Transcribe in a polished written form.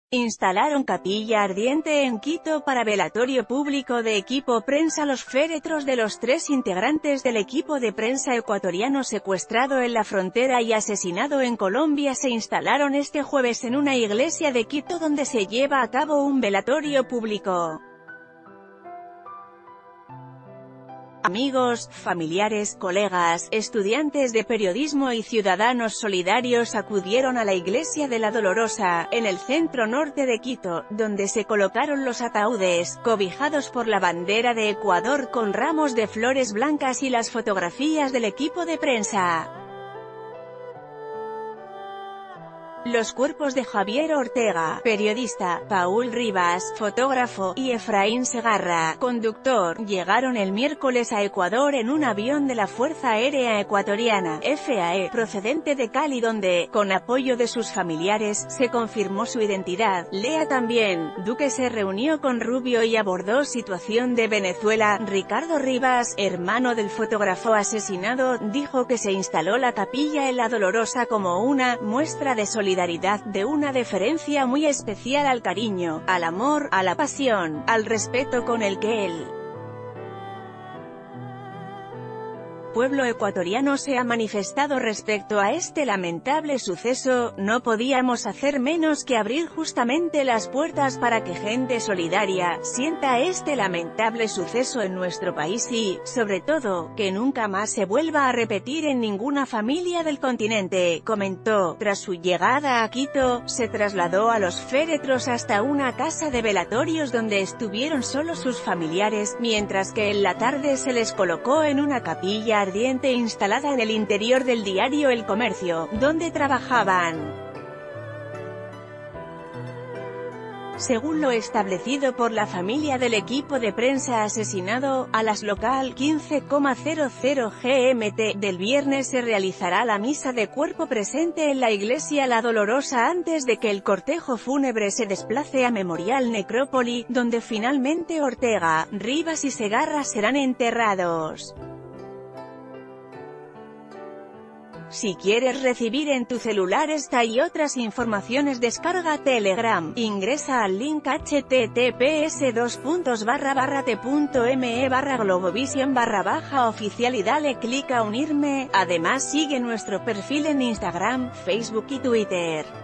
Instalaron capilla ardiente en Quito para velatorio público de equipo prensa. Los féretros de los 3 integrantes del equipo de prensa ecuatoriano secuestrado en la frontera y asesinado en Colombia se instalaron este jueves en una iglesia de Quito donde se lleva a cabo un velatorio público. Amigos, familiares, colegas, estudiantes de periodismo y ciudadanos solidarios acudieron a la iglesia de la Dolorosa, en el centro norte de Quito, donde se colocaron los ataúdes, cobijados por la bandera de Ecuador con ramos de flores blancas y las fotografías del equipo de prensa. Los cuerpos de Javier Ortega, periodista, Paul Rivas, fotógrafo, y Efraín Segarra, conductor, llegaron el miércoles a Ecuador en un avión de la Fuerza Aérea Ecuatoriana, FAE, procedente de Cali, donde, con apoyo de sus familiares, se confirmó su identidad. Lea también, Duque se reunió con Rubio y abordó situación de Venezuela. Ricardo Rivas, hermano del fotógrafo asesinado, dijo que se instaló la capilla en la Dolorosa como una muestra de solidaridad, de una deferencia muy especial al cariño, al amor, a la pasión, al respeto con el que el pueblo ecuatoriano se ha manifestado respecto a este lamentable suceso. No podíamos hacer menos que abrir justamente las puertas para que gente solidaria sienta este lamentable suceso en nuestro país y, sobre todo, que nunca más se vuelva a repetir en ninguna familia del continente, comentó. Tras su llegada a Quito, se trasladó a los féretros hasta una casa de velatorios donde estuvieron solo sus familiares, mientras que en la tarde se les colocó en una capilla ardiente instalada en el interior del diario El Comercio, donde trabajaban. Según lo establecido por la familia del equipo de prensa asesinado, a las local 15,00 GMT del viernes se realizará la misa de cuerpo presente en la iglesia La Dolorosa antes de que el cortejo fúnebre se desplace a Memorial Necrópoli, donde finalmente Ortega, Rivas y Segarra serán enterrados. Si quieres recibir en tu celular esta y otras informaciones, descarga Telegram, ingresa al link https://t.me/globovision/oficial y dale clic a unirme. Además sigue nuestro perfil en Instagram, Facebook y Twitter.